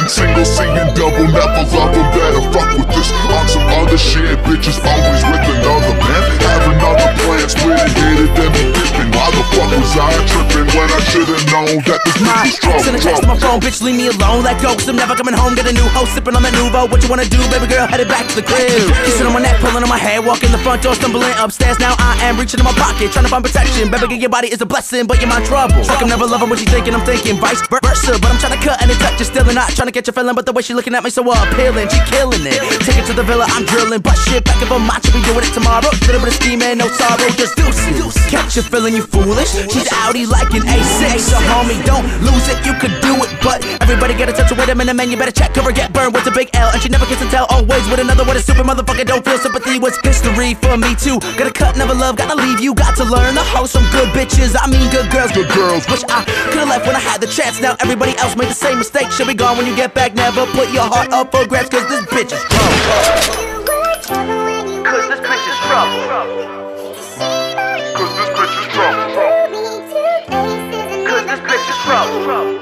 Acting single, seeing double, never love them, better fuck with this. On some other shit, bitches always with another man. Having other plans, split it, hit it, then be dipping. Why the fuck was I tripping when I should've known that this bitch was trouble? Send a text to my phone, bitch, leave me alone. Let go, cause I'm never coming home. Got a new hoe, sipping on that Nuvo. What you wanna do, baby girl? Headed back to the crib. Kissing on my neck, pulling on my hair, walking the front door, stumbling upstairs. Now I am reaching in my pocket, trying to find protection. Baby girl, your body is a blessing, but you're my trouble. Fuck, I'm never loving what you thinking, I'm thinking vice versa. But I'm trying to cut and touch, you're still not trying to get your feeling. But the way she looking at me so appealing, she killing it. Take it to the villa, I'm drilling, but shit back if I'm macho, we doing it tomorrow. Little bit of scheming, no sorrow, just deuces. Catch you feeling you foolish, she's outie like an A6. So homie, don't lose it, you could do it, but everybody get a touch of wait a minute, man, you better check her or get burned with a big L. And she never gets to tell, always with another, what a stupid motherfucker, don't feel sympathy was history for me too. Gotta cut, never love, gotta leave you, got to learn the hoes from good bitches, I mean good girls. Wish I could've left when I had the chance, now everybody else made the same mistake. She'll be gone when you get back, never put your heart up for grabs, cause this bitch is trouble. Cause this bitch is trouble. Cause this bitch is trouble. Cause this bitch is trouble.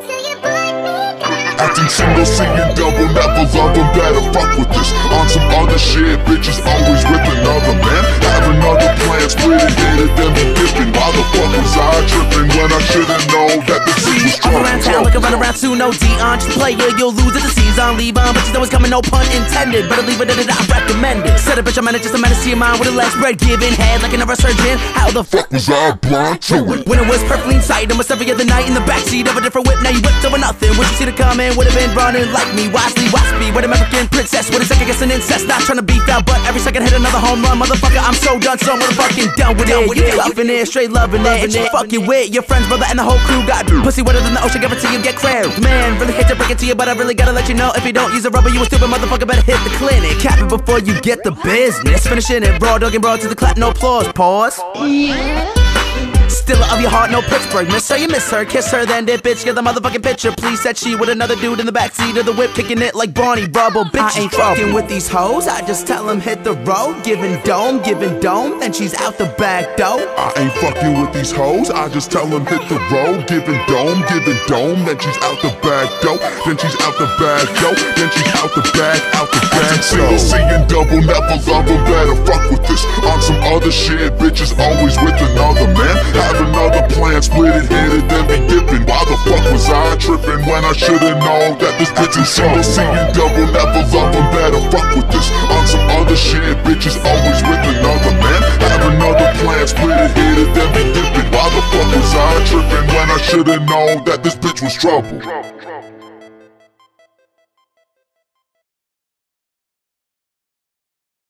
Acting single, seeing double, never love them, better fuck with this. On some other shit, bitches always with another man. Having other plans, split it, hit it, then be dipping. Why the fuck was I tripping when I should've known that this bitch was trouble? Around town, like I run around too, no Dion. Just player, you'll lose it, the season. Leave on, bitches always coming, no pun intended. Better leave it at it, I recommend it. Said a bitch, I'm in it, just a menace to your mind with a leg spread, giving head like a neurosurgeon. How the fuck Was I blind to it? when it was perfectly inside, almost every other night in the backseat of a different whip. Now you whipped over nothing. Would you see the comment? Would've been running like me, wisely, waspy. With American princess, with a second guessing incest. Not trying to beef out, but every second hit another home run. Motherfucker, I'm so done, so motherfucking done with it. You loving it, straight loving it. And you fucking with your friends, brother, and the whole crew got pussy wetter than the ocean. Give it to you, get cramped. Man, really hate to break it to you, but I really gotta let you know, if you don't use a rubber, you a stupid motherfucker. Better hit the clinic. Cap it before you get the business. Finishing it raw, dog and broad to the clap, no applause. Pause. Stiller of your heart, no Pittsburgh. Miss her, you miss her, kiss her, then dip, bitch. Get the motherfucking picture, please. Said she with another dude in the backseat of the whip, kicking it like Barney Rubble. Bitch, I ain't fucking with these hoes. I just tell them hit the road, giving dome, then she's out the back door. I ain't fucking with these hoes, I just tell them hit the road, giving dome, then she's out the back door, then she's out the back door, then she's out the back door. Single, seeing double, never love them, better fuck with this. On some other shit, bitches always with another man. Having other plans, split it, hit it, then be dipping. Why the fuck was I tripping when I should've known that this bitch was single, seeing double, never love them, better fuck with this. On some other shit, bitches always with another man. Having other plans, split it, hit it, then be dipping. Why the fuck was I tripping when I should've known that this bitch was trouble?